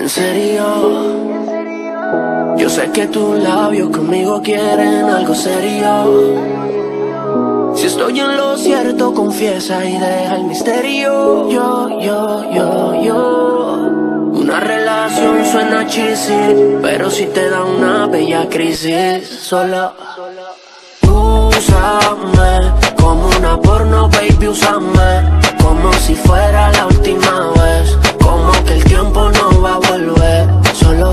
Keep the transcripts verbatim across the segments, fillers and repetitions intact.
En serio, yo sé que tus labios conmigo quieren algo serio. Si estoy en lo cierto, confiesa y deja el misterio. Yo, yo, yo, yo. Una relación suena cheesy, pero si te da una bella crisis, solo úsame como una porno, baby, úsame como si fuera la última vez. Como que el tiempo no va a volver. Solo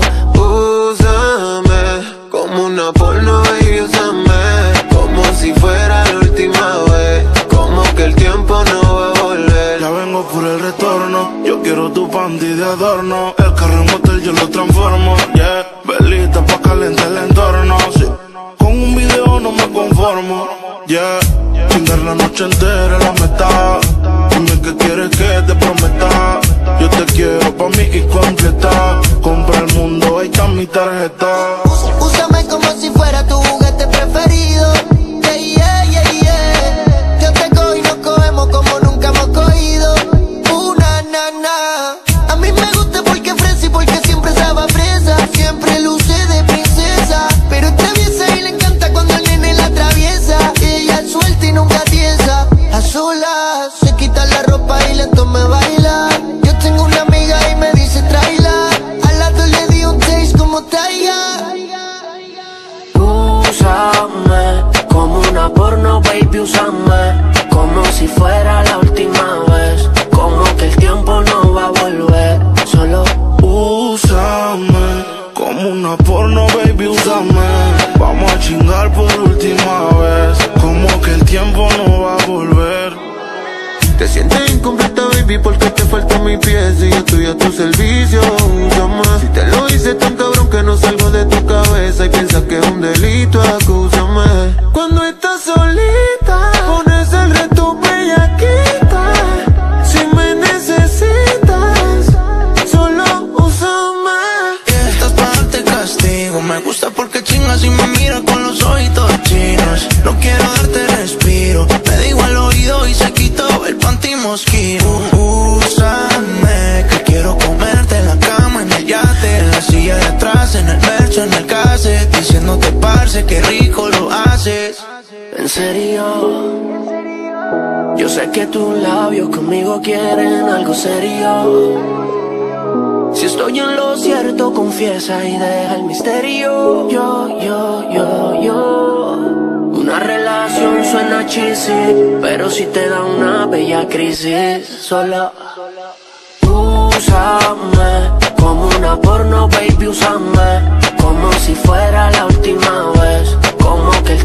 úsame como una porno, baby, úsame como si fuera la última vez. Como que el tiempo no va a volver. Ya vengo por el retorno, yo quiero tu panty de adorno. El carro en motel yo lo transformo, yeah. Velita pa' calentar el entorno, sí. Con un video no me conformo, yeah. Chingar la noche entera la meta. Dime que quieres que te prometa. Yo te quiero pa' mí y completa. Compra el mundo, ahí está mi tarjeta. Úsame como si fuera tu juguete preferido. Yeah, yeah, yeah, yeah. Yo te cojo y nos cogemos como nunca hemos cogido. Una nana. A mí me gusta porque ofrece y porque siempre estaba presa. Siempre luce de princesa, pero es traviesa y le encanta cuando el nene la atraviesa. Ella es suelta y nunca tiesa. A solas se quita la ropa y lento me baila. Yo tengo una amiga y me dice tráela. Al lado le di un taste como Taiga. úsame como una porno, baby, úsame como si fuera la última vez. Como que el tiempo no va a volver. Solo úsame como una porno, baby, úsame. Vamos a chingar por última vez. Como que el tiempo no va a volver. Te sientes incompleta, baby, porque te falta mi pieza y yo estoy a tu servicio. Úsame. Si te lo hice tan cabrón que no salgo de tu cabeza y piensas que es un delito, acúsame. Cuando estás solita, pones el reto bellaquita. Si me necesitas, solo úsame. Estás para darte castigo. Me gusta porque chingas y me miras con los ojitos chinos. No quiero darte respiro. Me digo al oído y se quitó el panty mosquito. Úsame, que quiero comerte en la cama, en el yate, en la silla de atrás, en el mercho, en el cassette, diciéndote parce, que rico lo haces. en serio, yo sé que tus labios conmigo quieren algo serio. Si estoy en lo cierto, confiesa y deja el misterio. Yo, yo, yo, yo. Una relación suena cheesy, pero si te da una bella crisis, solo úsame como una porno, baby, úsame como si fuera la última vez. Como que el